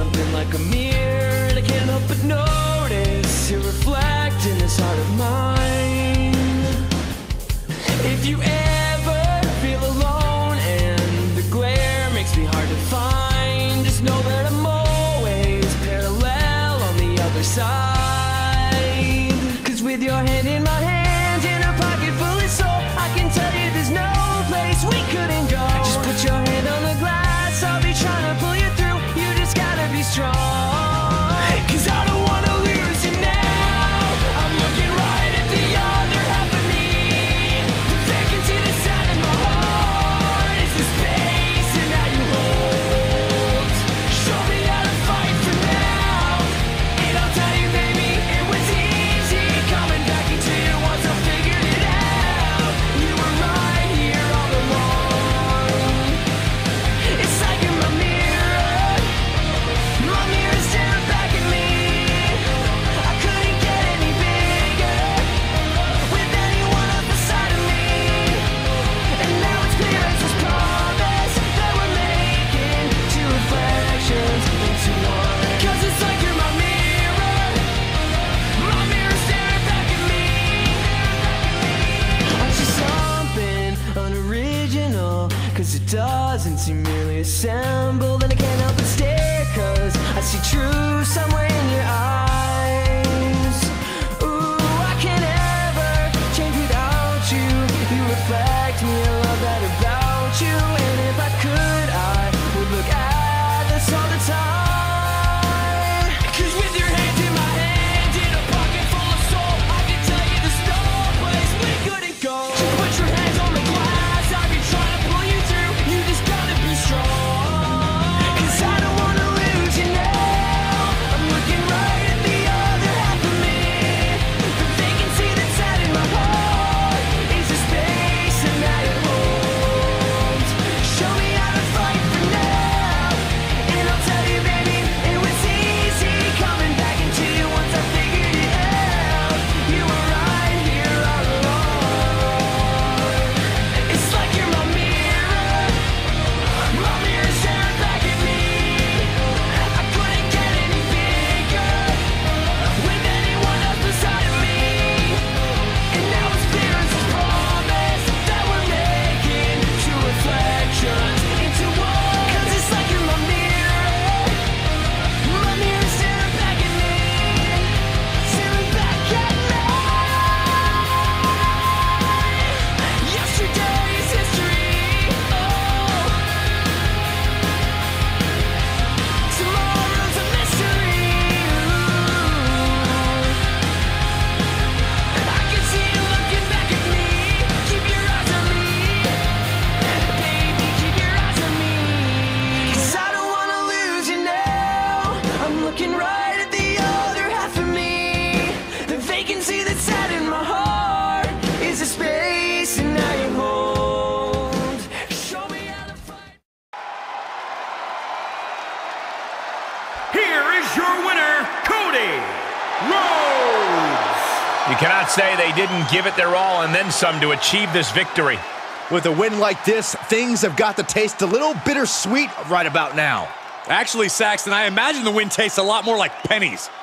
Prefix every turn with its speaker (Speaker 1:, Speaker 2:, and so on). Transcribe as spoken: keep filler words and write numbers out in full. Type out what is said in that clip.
Speaker 1: something like a mirror, and I can't help but notice you reflect in this heart of mine. If you ever feel alone and the glare makes me hard to find, just know that I'm always parallel on the other side. Cause with your hand in my hand and a pocket full of soul, I can tell you there's no place we couldn't go. Just put your hand on the glass, I'll be trying to pull you through. You just gotta be strong. Cause I don't wanna lose you now. I'm looking right at the other half of me. The vacancy that's out in my heart is the space and that you hold. Show me how to fight for now, and I'll tell you, baby, it was easy coming back into you once I figured it out. You were right here all along. It's like in my mirror, my mirror staring back at me. I couldn't get any bigger with anyone up beside of me. And now it's clear as this promise that we're making two reflections into one. Cause it's like you're my mirror, my mirror staring back at me. I see something unoriginal, cause it doesn't seem really assembled. And I can't help but stare, cause I see truth somewhere in your eyes. Ooh, I can't ever change without you. You reflect me, I love that about you. And if I could, I would look at this all the time. Cause with your hand in my hand and a pocket full of soul, I can tell you there's no place we couldn't go. Just put your hands on the glass, I'll be trying to pull you through. You just gotta be strong. Cause I don't wanna lose you now. I'm looking right at the other half of me. The vacancy that's out in my heart is the space and that it holds. Show me how to fight for now, and I'll tell you, baby, it was easy coming back into you once I figured it out. You were right here all along. It's like you're my mirror, my mirror staring back at me. I couldn't get any bigger with anyone else beside of me. And now it's clear as this promise that we're making two reflections into one. Cause it's like you're my mirror, my mirror staring back at me, staring back at me. Yesterday is history, oh, tomorrow's a mystery. I can see you looking back at me. Keep your eyes on me, baby, keep your eyes on me. Cause I don't wanna lose you now. I'm looking right at the other half of me. The vacancy that's out in my heart is a space and now you hold. Show me how to fight.
Speaker 2: Here is your winner, Cody Rhodes.
Speaker 3: You cannot say they didn't give it their all and then some to achieve this victory.
Speaker 4: With a win like this, things have got to taste a little bittersweet right about now.
Speaker 5: Actually, Saxton, I imagine the win tastes a lot more like pennies.